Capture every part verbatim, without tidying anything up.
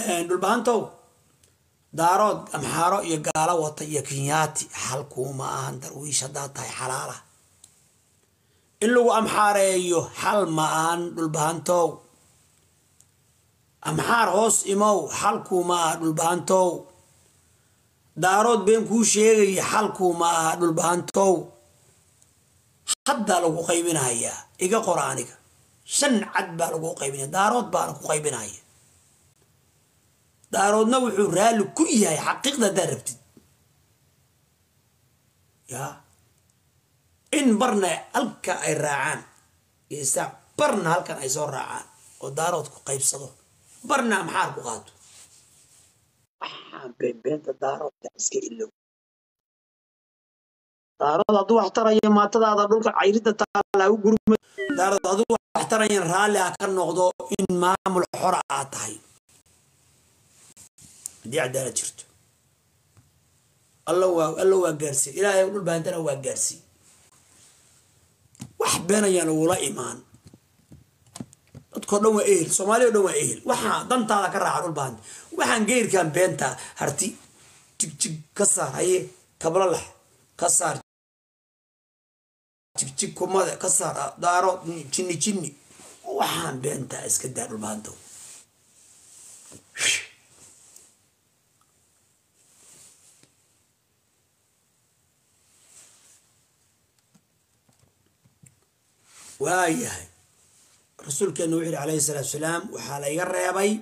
dhulbaantow daarood amxaaro iyo gaalo wata iyo kenyaati xalkuuma ahan darwiish haddaa tahay xalaala in lagu amxaareeyo xal ma ahan dhulbaantow amxaar hoos imow xalkuuma aha dhulbaantow daarood been kuu sheegaya xalkuuma aha dhulbaantow haddaa lagu qaybinayaa iga qora aniga shan cad baa lagu qaybinaya daarood baana ku qaybinaya daaroodna wuxuu raalli ku yahay xaqiiqda haddaad rabtid ya in barna halka ay raacaan iyo isaaq barna halkan ay soo raacaan oo daarood ku qaybsado barna amxaar ku qaato waxaan beenbeenta daaroodka iska ilow daarood hadduu wax taraya maatadaada dhulka cayridda taala u gurma daarood hadduu wax tarayan raalli ah ka noqdo in maamul xor ah tahay دي عدالة جرت الله وا الله وجارسي إلهي يقول بهندنا وجارسي واحد بينا يعني ولا إيمان أذكر لهم إيل سومالي لهم إيل واحد ضمت على كرة على الباند واحد غير كان بينتا هرتي تك تك كسر هاي قبل الله كسر تك تك كم كسر دارو تشني تشني واحد بينتا إسكت دار الباندو waayahay rasuulka nuuxi alayhi salaatu wasalaam waxa la iga reebay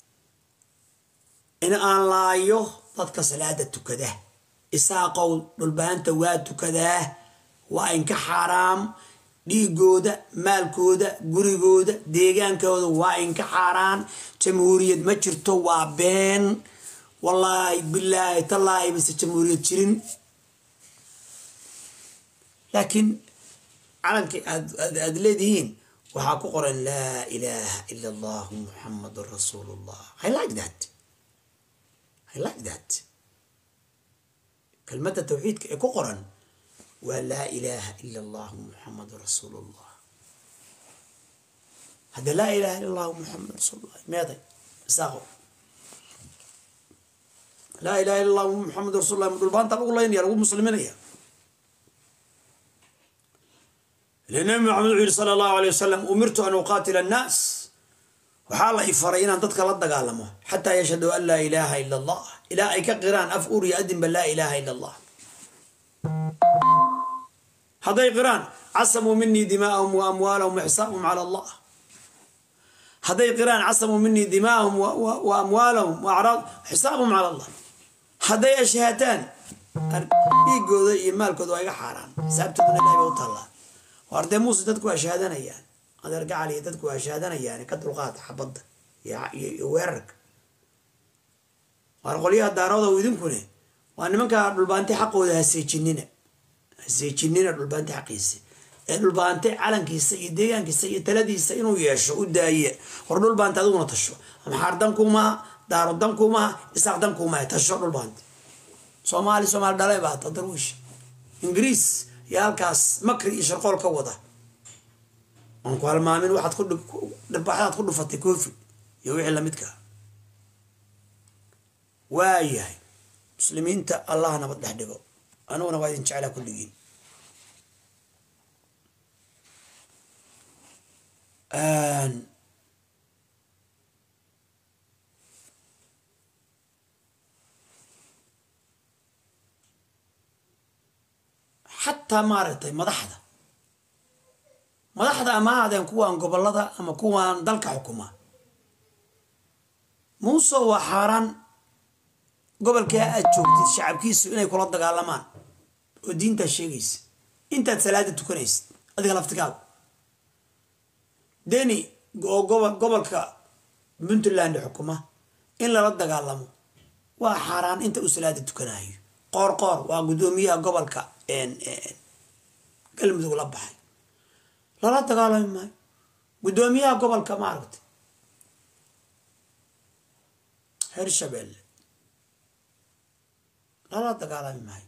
in aan laayo dadka salaada tukada isaaqow dhulbaanta waa tukadaa waa in ka xaraam dhiigooda maalkooda gurigooda deegaankooda waa in ka xaraan jamhuuriyad ma jirto waa been wallaahi billaahi tallaahi bas jamhuuriyad jirin laakiin علنك أدلدين وحاكو قرن لا إله إلا الله محمد رسول الله I like that I like that كلمة التوحيد كو قرن ولا إله إلا الله محمد رسول الله هذا لا إله إلا الله محمد رسول الله ماذا ساغو لا إله إلا الله محمد رسول الله من البان تلقوا الله ينير مسلمين يا لأن محمد صلى الله عليه وسلم أمرت أن أقاتل الناس وحال إفرين أن تتكلم دقالمه حتى يشهدوا أن لا إله إلا الله إلى أيك قران أفؤر يأدم بلا إله إلا الله هذا قران عصموا مني دماءهم وأموالهم وحسابهم على الله هذا قران عصموا مني دماءهم وأموالهم وأعراض حسابهم على الله هذا شهادتان يقول إيمال كذا حرام سبت من الله وتعالى وأردي موسى تدكوا أشهادنا يعني هذا رجع عليه تدكوا أشهادنا يعني كتر قاط حبض يورك وأنا قولي هالدارود ويدم كونه وأنا من كان البانتي حقه ده سيجنينا سيجنينا البانتي حقيسي البانتي على كيسي يديان كيسي تلادي سينو يشوا داية ورد البانتي هذا نتشوا أم حردنكما داردنكما يساعدنكما تشوا البانتي سومالي سومال دلائي بعد تدروش إنجليز يالكاس مكري يشرقول كوضة أنكو هالمامين واحد كله دبحات كله فتي كوفي يوحي لمدك وايهي مسلمين تا الله أنا بدح دبو أنا وانا وايد نشعل كل جين آن حتى مارتي مدحدا مدحدا ما هذا كوان قبلدا أما كوان دلك حكومة موسى وحاران قبل كي أتشوف الشعب كيس إنه يقول لك على مان ودين تشيجيس أنت ثلاثة تكونيس هذه غلفتك ديني قبل قبل ك بنت الله عند حكومة إن لا رد على وحاران أنت وثلاثة تكوناي قار قار وقدوميها قبل ك إن إن كلمة تقول أبحي لا لا تقال معي قدوميها قبل كمارت هرشبل لا لا تقال معي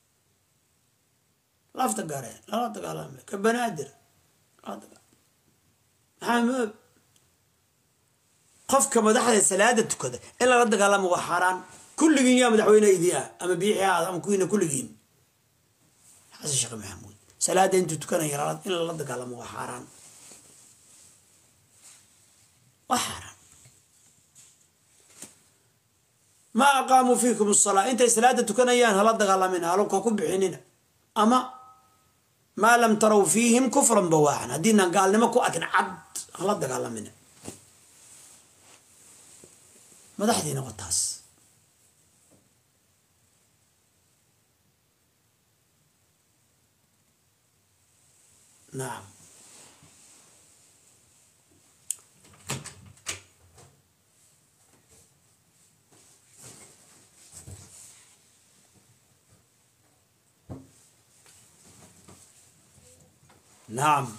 لا افتقارين لا لا تقال معي كبنادر لا تقال حامب قف كما دحل سلادة كذا إلا ردك على مغحران كل جين يا مدحوينا إيديا أما بيحي هذا أم كوينا كل جين حسن الشيخ محمود سلادة أنتو تكنا يراد إلا ردك على مغحران وحرام ما أقاموا فيكم الصلاة أنت سلادة تكنا يان هردك على منها لو كوكب بحننا أما ما لم تروا فيهم كفرا بواحا هدينا قال نمكو أكن عبد هردك على منها ما دحدينا وطاس نعم نعم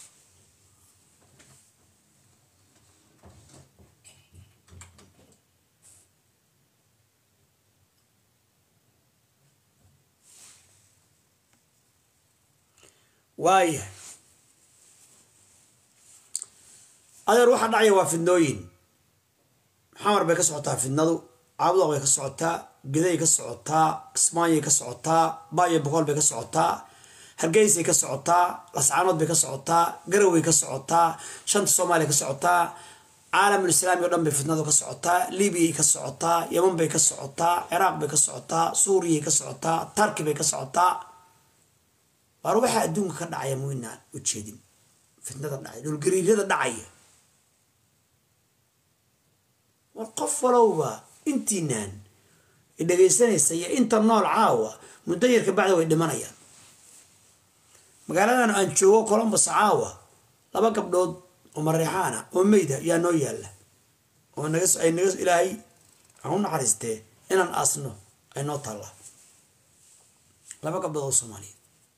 وايه هذا روح دعي waa fidnooyin xamar bay ka socotaa fidnadu caawda way ka socotaa giday ka socotaa Kismaayo ka socotaa Baayo Boqol bay ka socotaa Hargeysa ka socotaa Lascaanood bay ka socotaa Garowe ka socotaa shanta Soomaaliya ka socotaa caalamul islaami oo dhan bay fidnadu ka socotaa Liibiya ka socotaa Yemen bay ka socotaa Iraq bay ka socotaa Suuriya ka socotaa Turki bay ka socotaa war waxa adduunka ka dhacaya muina u jeedin fidnada dhacay dul gariirada dhacaya والقف ولوبا انتي نان dhageysanaysa iyo inta nool caawa muddo yar ka bacda way dhimanayaan magaaladan aan joogo Columbus caawa laba gabdhood oo Mareyxaana oo meeyda yaa noo yaala oo naga ay naga Ilaahay aan naxariistay inaan asno ay noo tala laba gabdhood oo Soomaali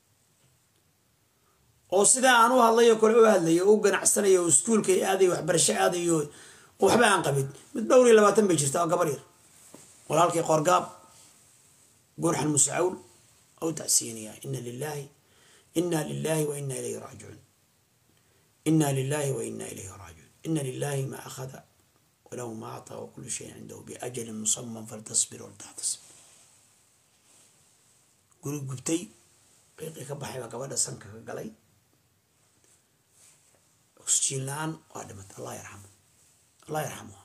oo sida aan u hadlayo kale u hadlayo oo ganacsanayo iskuulka aaday waxbarasho aadayo waxba aan qabin mid dhowr iyo labaatan bay jirtaa gabar yar walaalkii qorgaab gurxan musaaul oo taasiiniya inna lillahi inna lillahi wa inna ilayhi raaji'un inna lillahi wa inna ilayhi raaji'un inna lillahi ma akhadha wa lahu ma ata wa kullu shay'in 'indahu bi ajalin musamman faltasbir wa tahtasib guri gubtay qiiqi ka baxay gabadha sanka ka galay oxygen laan waa dhimat Allah yarhamu الله يرحمه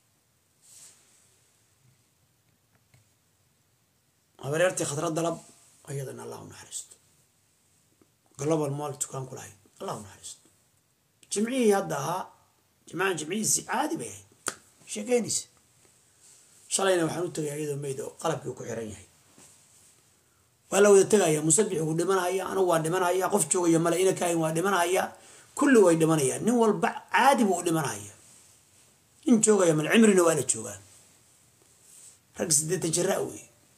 أبررتي خطرات ضرب أيضا الله نحرست قلب المال تكون كل هاي الله نحرست جمعية هداها جماعة جمعية عادي بيه شكينيس شلينا وحنوت تجاهيد الميدو قلبك وكحرين هاي ولو تجاهي مسبح ودمن هاي أنا ودمن هاي قف شوية ملايين كاين ودمن هاي كله ودمن هاي نول بع عادي ودمن هاي إن جوجا يوم العمر نوال جوجا رقص ديت جراوي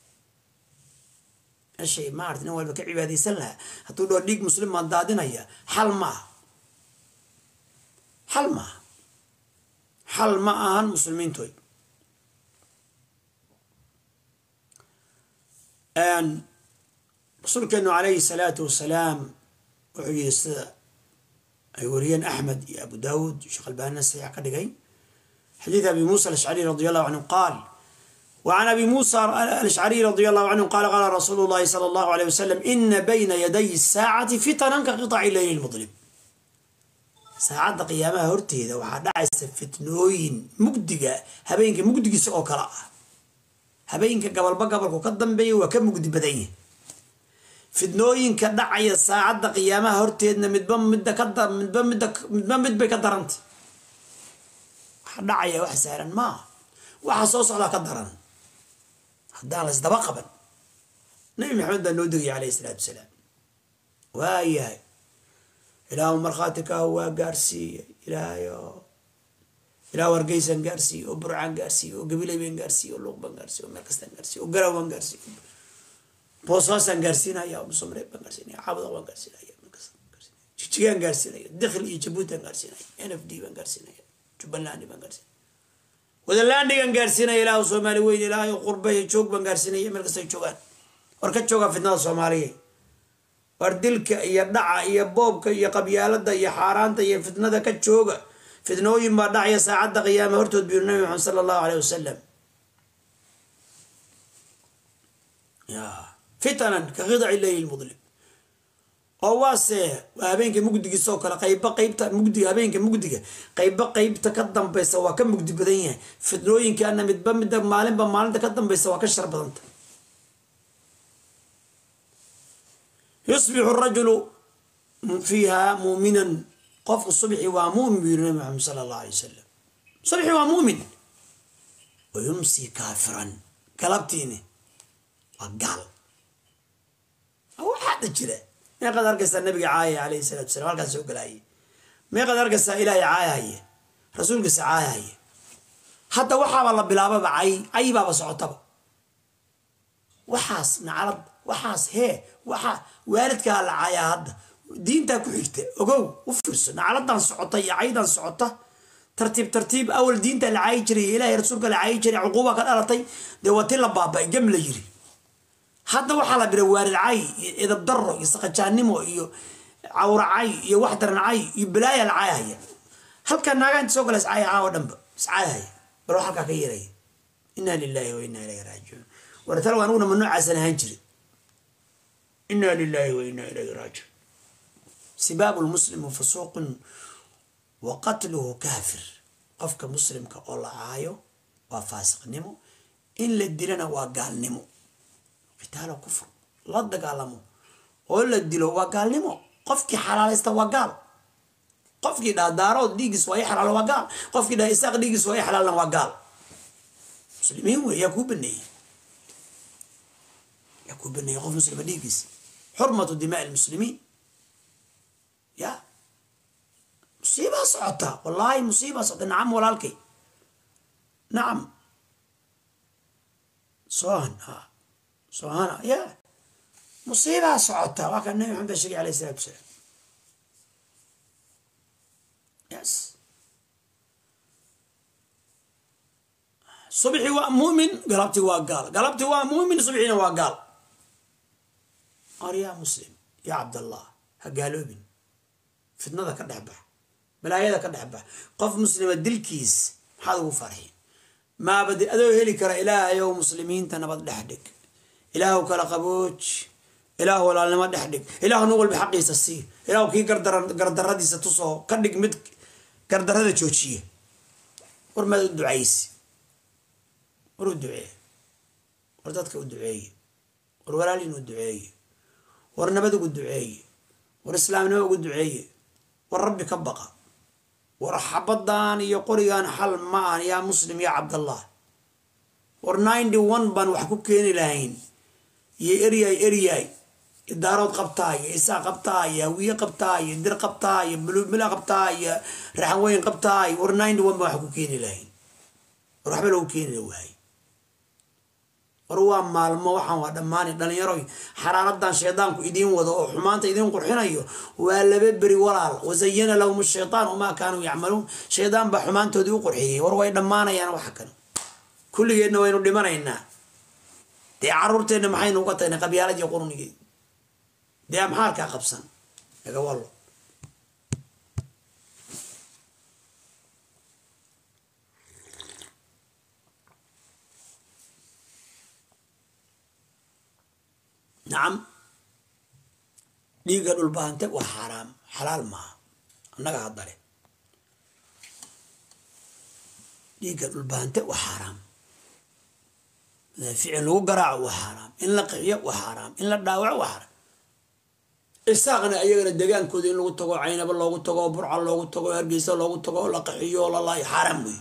الشيء ما عرفت نوال بك عبادي سلها هتقولوا ليك مسلم ما ضادنا هي حل ما حل ما حل ما أهل مسلمين توي أن رسول كانوا عليه الصلاة والسلام وعي السادة أيوريان أحمد يا أبو داود شيخ الباني السياق قدقين حديث أبي موسى الأشعري رضي الله عنه قال وعن أبي موسى الأشعري رضي الله عنه قال قال رسول الله صلى الله عليه وسلم إن بين يدي الساعة فتنا كقطع الليل المظلم ساعة قيامها هرتي إذا وحد عايز فتنوين مقدقة هبينك مقدقة سوء كراء هبينك قبل بقبل وقدم بي وكم مقدق بدأيه فتنوين كدعي ساعة قيامها هرتي إذا مدبم مدى كدر مدبم مدى مدبم مدى كدرنت دعية وحسارا ما وحصوص على قدرا حدان لسدبا قبل نبي محمد النودقي عليه الصلاة والسلام وهي إلى مرخاتك هو قارسي إلى يو إلى ورقيسا قارسي وبرعان قارسي وقبيلة بين قارسي ولوقبان قارسي ومركزتان قارسي وقروان قارسي بوصاصا قارسينا يا أبو سمريب قارسينا يا عابد أغوان قارسينا يا مركزتان قارسينا جيجان قارسينا يا دخل يجبوتان قارسينا يا إن إف دي بان قارسينا يا جبلاني بان قارسينا ودلاني كان قارسينا إلى الصومالي وين إلى قربه يشوك بان قارسينا يا مركزتان يشوكان وركت شوكا في الناس الصومالية وردلك يا دعا يا بوبك يا قبيالة يا حارانتا يا فتنة كتشوكا fitnooyin baa dhacaya saacadda qiyaama hortood buu nabi maxamed sala allahu alayhi wasalam ya fitanan ka qidaci leyli lmudlim oo waase habeenka mugdigiisa oo kale qayba qaybta mugdiga habeenka mugdiga qayba qaybta ka dambaysa waa ka mugdi badan yahay fitnooyinkaana midba midba maalinba maalinta ka dambaysa waa ka shar badanta yusbixu rajulu fiiha muuminan qofku subxi waa muumin buu yiri nabi maxamed sala allahu alay wasalam subxi waa muumin wayumsi kaafiran galabtiini waa gaal waxaada jira meeqad arkaysaa nabiga caaya calayhi salaatu wasalaam halkaas soo galaayay meeqad arkaysaa ilaahay caayahaya rasuulkiisa caayahaya hadda waxaaba la bilaababa cay cay baaba socotaba waxaas nacalad waxaas hee waxaa waalidkaa la caayaa hadda diintaa ku xigta ogow u fiirso nacaladan socota iyo caydan socota tartiib tartiib awal diinta la caayi jiray ilaahay rasuulka la caayi jiray cuquuba ka dhalatay dee waa ti la baaba'ay gam la yiri hadda waxaa la biray waarid cay iyo edab daro iyo saqajaanimo iyo cawra cay iyo wax daran cay iyo balaaya la caayahaya halkaa naagaa inta soo gala is caaya caawa dhanba is caayahaya bal wax halkaa ka yeeraya inaa lillahi wa inaa ilayhi raajicuun wartala waan uguna mamnuucaasan ahaan jiri inaa lillahi wa inaa ilayhi raajicuun sibaabu lmuslimu fusuuqun wa qatluhu kaafir qofka muslimka oo la caayo waa faasiqnimo in la dilana waa gaalnimo qitaalo kufr la dagaalamo oo la dilo waa gaalnimo qofkii xalaalaysta waa gaal qofkii dhaadaarood dhiigis waa xalaal waa gaal qofkii dhaa isaaq dhiigis waa xalaalna waa gaal muslimiin wey yaa kuu baneeyey yaa kuu baneeyey qof muslima dhiigis xurmatu dimaa lmuslimiin ya musiibaa socota wallaahi musiibaa socota nacam walaalkay nacam sohan ha sohana ya musiibaa socota waa kan nabi maxamed sheegay alayhi salaatu wasalaam yes subxi waa muumin galabti waa gaal galabti waa muumin subxina waa gaal ar yaa muslim yaa cabdallah ha gaaloobin fitnada ka dhex bax balaayada ka dhex bax qof muslima dilkiis maxaad ugu farxiin maabadi adoo heli kara ilaahayow muslimiinta nabad dhex dhig ilaahu kala qabooj ilaahu walaalnimo dhex dhig ilaahu nin walba xaqiisa sii ilaahu kii gardaradiisa tusoo ka dhig mid gardarada joojiye war maad u ducaysi war u duceeye war dadka u duceeye war walaalin u duceeye war nabad ugu duceeye war islaamnimo ugu duceeye war rabbi ka baqa war xabadan iyo qorigan xal ma aan yaa muslim yaa cabdallah war ninety one baan wax ku keeni lahayn iyo eryay eryay idaarood qabtaa iyo isaa qabtaa iyo hawiye qabtaa iyo dir qabtaa iyo bulubila qabtaa iyo raxan weyn qabtaa war ninety one baan wax ku keeni lahayn war waxba lagu keeni waay war waa maalmo waxaan waa dhammaani dhalinyaro xaraaradan shaydaanku idiin wado oo xumaanta idiin qurxinayo waa laba beri walaal wasayana lahum shaytaan wamaa kaanuu yacmaluun shaydaan baa xumaantoodii u qurxiyey war way dhammaanayaan waxa kan kulligeedna waynu dhimanaynaa dee caruurteenna maxaynu uga tagnay qabyaaladii qurunigeed dee maxaalkaa qabsan laga wallo nacam dhiigga dhulbaante waa xaaraam xalaal maaha annaga haddale dhiigga dhulbaante waa xaaraam ficil lagu garaaco waa xaaraam in la qixiyo waa xaaraam in la dhaawaco waa xaaraam isaaqna ayagana degaankooda in lagu tago caynaba loogu tago burca loogu tago hargeysa loogu tago la qixiyo la laayo xaaraam wey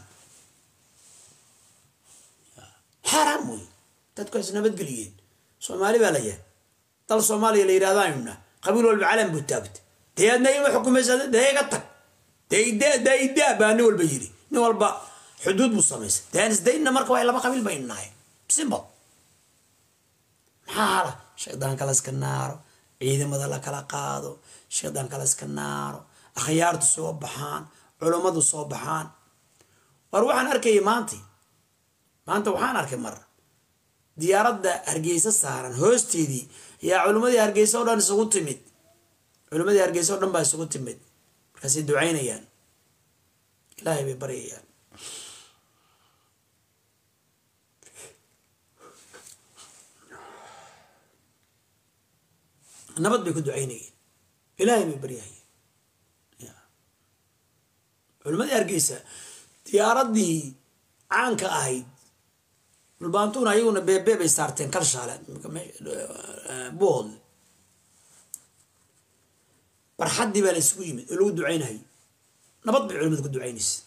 xaaraam wey dadku is nabadgeliyeen soomaali baa la yahay dal soomaaliya la yidhahdaanuna qabiil walba calan buu taagta dee adna ima xukumaysa dee iga tag dee idaa daa idaa baa nin walba yiri nin walba xuduud buu samaysay dee aan isdayna marka waa laba qabiil baynu nahay simple maxaa hala shaydaanka la iska naaro ciidamada la kala qaado shaydaanka la iska naaro akhyaartu soo baxaan culummadu soo baxaan war waxaan arkayay maanta maanta waxaan arkay mar diyaaradda hargeysa saaran hoosteedii yaa culimmadii hargeysa oo dhan isugu timid culimmadii hargeysa oo dhan baa isugu timid markaasay ducaynayaan إلهي ببرية نبض بيكون دعيني إلهي ببرية علماء أرجيسة دياردي عنك أهيد البانتون أيونا بيبي بيستارتين كرشالة بول برحد دي بالسويم الو دعين هي نبض بعلمة كل دعينيس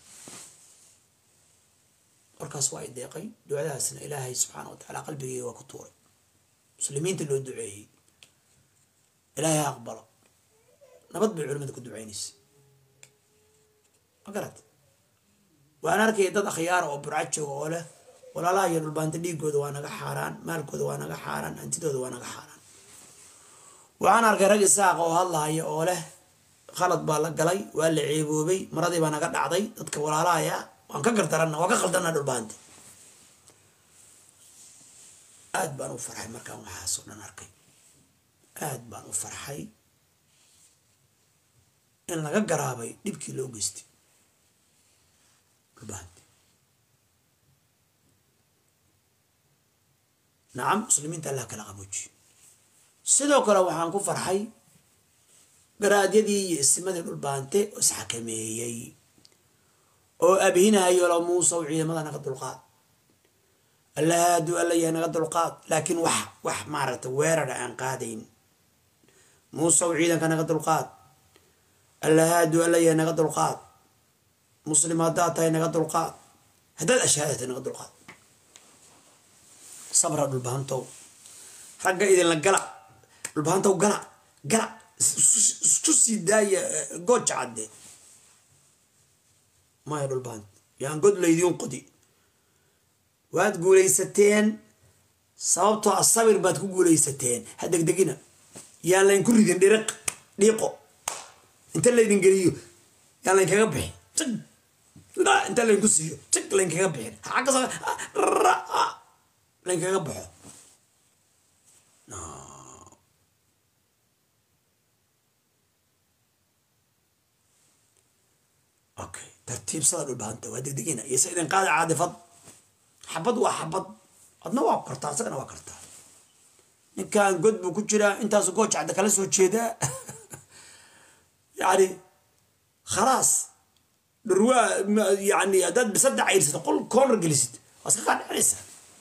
وركاس وايد دقيقي دعاء سنة إلهي سبحانه وتعالى قلبي وكطوري مسلمين تلو دعيه إلهي أقبل نبض بعلمة كل دعينيس ما قرأت وأنا أركي ضد خيار أو برعتش وقوله ولا لا يرو البانت ديقود وانا حاران مالكود وانا حاران انتدود وانا حاران وأنا أركي رجل ساق وهالله هي قوله خلط بالقلي ولا عيبوبي مرضي وانا قد عضي ضدك ولا لا يا وان كقر ترنا وكقلدنا البانت آد بانو فرحي مركان وحاسونا نركي آد بانو فرحي إن لقى قرابي نبكي لو قستي البانت نعم مسلمين تلا كلا قبوجي سيدو كلا وحان كو فرحي قراد يدي السمد البانتي وسحكميي او ابينا هي لو موسى وعيد ما نقد القاد الله هادو الله ينقد القاد لكن وح وح مارت ويرد عن قادين موسى وعيد كان نقد القاد الله هادو الله ينقد القاد مسلمات داتا ينقد القاد هذا الاشياء ينقد القاد صبر البانتو رجع إذا لقلا البانتو قلا قلا سوسي داي قوتش عدي ما يرو البانت يعني قد لا يدين قدي وتقول لي ستين صوبته الصبر بتقول لي ستين هدك دقينا يا لا ينكر يدين درق ديقو انت اللي يدين قريو يا لا ينكر بحي لا انت اللي ينكسيو تك لا ينكر بحي حق صغير لين كذا بحو نو اوكي ترتيب صار البانتا وهدي دقينا يا سيدي قاعد عادي فض حبض وحبض adna waa kartaa asagana waa kartaa ninkan god buu ku jiraa intaas gooch cad kala soo jeeda yani خلاص دروا يعني اداد بصدع عيرسه قل كورنر جلست اسقاد عليسه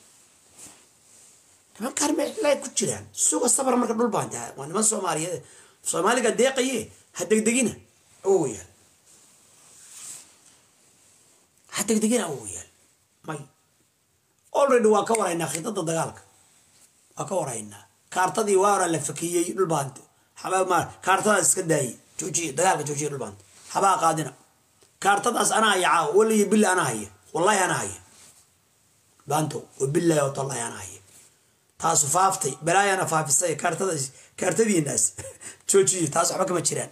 ما كان لا ku jiraan suuqa sabar marka dhul baanta waa niman Soomaaliyeed Soomaaliga deeqaye hadegdegina oo yaal hadegdegina oo yaal may already waa ka waraynaa khidada dagaalka waa ka waraynaa kaartadii waara la fakiyay dhul baanta xabaa ma kaartada iska daayay jooji dagaalka jooji dhul baanta xabaa qaadina kaartadaas ana ayaa wali billahi ana haya wallahi ana haya baanto billahi wa tallahi ana haya تاسو فافتي بلاي أنا فافسي كارتة كارتة دي الناس تشوشي تاسو حبك ما تشيران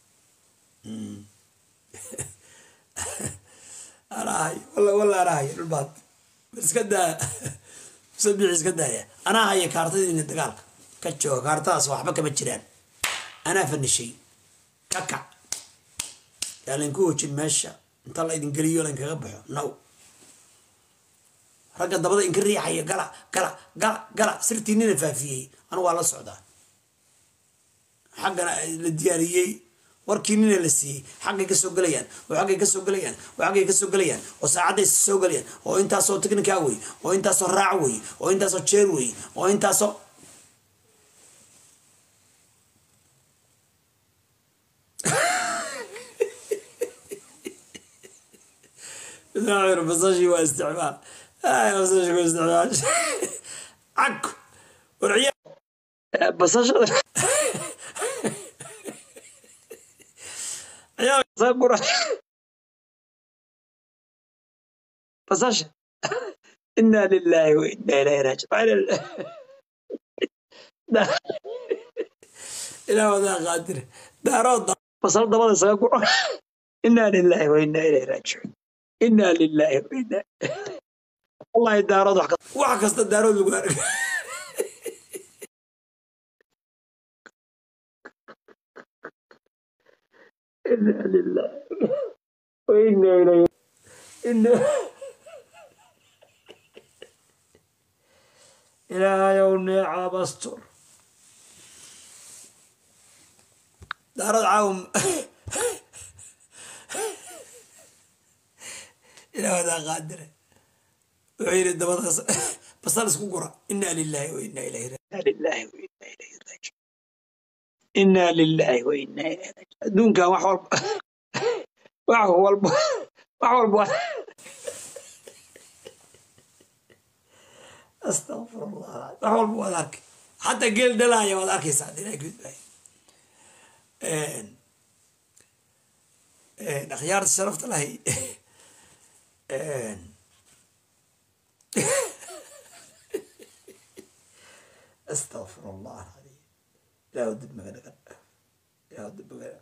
أراي والله والله أراي البعض بس كده سبيع بس كده أنا هاي كارتة دي النتقال كتشو كارتة سو حبك ما تشيران أنا فن الشيء كاكا يعني نكوش المشى نطلع يدين قريو لين كغبحه نو رجع دبضة إنك الريحة قلا قلا قلا قلا صرت نين فافيه أنا والله صعدة حقنا الديارية وركينين لسي حقي كسو قليان وحقي كسو قليان وحقي كسو قليان وساعد السو قليان وأنت صو تكنيكاوي وأنت صو راعوي وأنت صو تشيروي وأنت صو لا بس شيء واستعمال آه بس شو استعمال عكو والعيال بس شو عيال صبر بس شو إنا لله وإنا إليه راجعون إلى وذا قادر دارود بس هذا ما صبر إنا لله وإنا إليه راجعون إنا لله وإنا والله الدارود وحكست وحكست الدارود وقارك إنا لله وإنا إليه إنا إلى يوم عابستر دار العوم إلى هذا قادر وعير الدبض بصار سكورة إنا لله وإنا إليه إنا لله وإنا إليه راجعون إنا لله وإنا إليه راجعون دون كان وحول وحول وحول أستغفر الله وحول بوذاك حتى قيل دلايا وذاك يساعد لا يقول باي إن إن أخيار الشرفت الله إن استغفر الله العظيم لا ودب مغنى لا ودب مغنى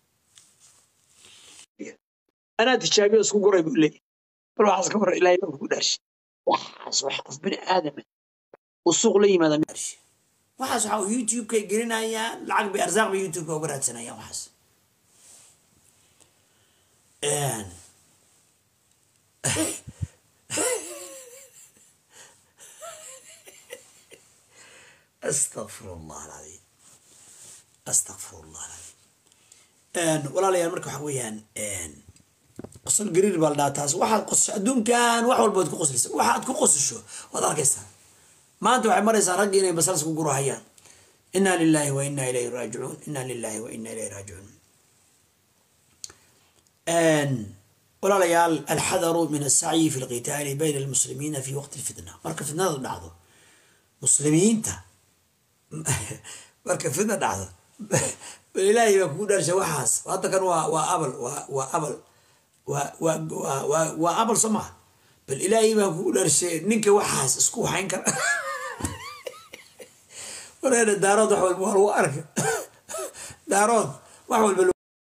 أنا تشابه اسكو قريب يقول لي بروح أسكبر إلهي ما بقول دارش وحاس وحقف بني آدم والسوق لي ماذا مارش وحاس حاو يوتيوب كي قرينا يا العقب بأرزاق بيوتيوب كي وقرأت سنة يا وحاس إن استغفر الله العظيم استغفر الله العظيم ان ولا ليال marka waxa weeyaan een qosol gariir bal dhaataas waxa qos adduunkan wax walba ku qoslaysa waxa ku qosasho wada arkaysa maanta waxay maraysaa rag inay basal isku gurahayaan inna lillahi wa inna ilayhi raaji'un inna lillahi wa inna ilayhi raaji'un ان ولا ليال الحذر من السعي في القتال بين المسلمين في وقت الفتنه marka fitnada dhacdo muslimiinta marka fitna dhacdo ilaahay baa kugu dharshay waxaas hadda kan waa waa abal waa waa abal waa waa waa waa abal sama bal ilaahay baa kugu dharshay ninka waxaas isku hayn kara wareer daarood wax walba waa arka daarood wax walba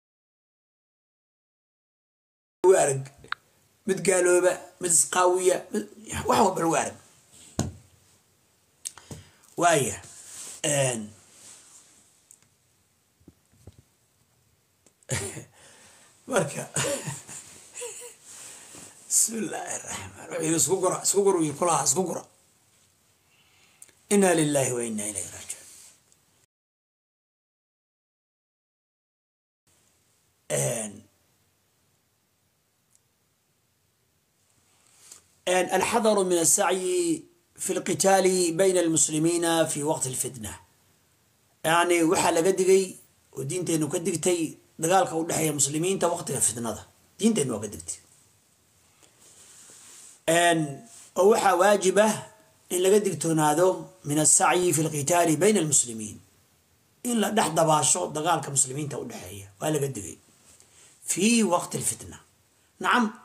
waa arag mid gaalooba mid isqaawiya wax walba waa arag وايه ان مركا بسم الله الرحمن الرحيم سكورة سكورة يقولها سكورة إنا لله وإنا إليه راجعون ان ان الحذر من السعي في القتال بين المسلمين في وقت الفتنة يعني وحا لقدقي ودينتين وكدقتي دقالك ودحيا مسلمين تا وقت الفتنة دينتين وكدقتي ان وحا واجبة إن لقدقتون هذا من السعي في القتال بين المسلمين إلا دحض باشو دقالك مسلمين تا ودحيا ولا قدقي في وقت الفتنة نعم